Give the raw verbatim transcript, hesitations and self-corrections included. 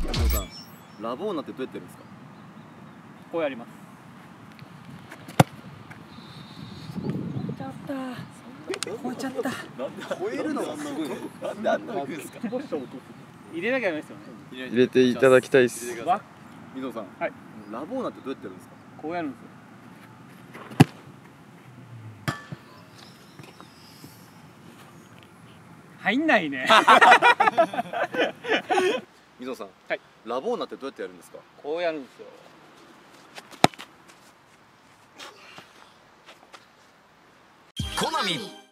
伊藤さん、ラボーナってどうやってやるんですか？ こうやります。ちゃった。超えちゃった。 超えるのがすごいね。なんであんなに行くんですか？ 入れなきゃダメですよね。 入れていただきたいっす。 伊藤さん、 はい。 ラボーナってどうやってやるんですか？ こうやるんですよ。入んないね。 伊藤さん、 はい。 ラボーナってどうやってやるんですか？ こうやるんですよ。 コナミ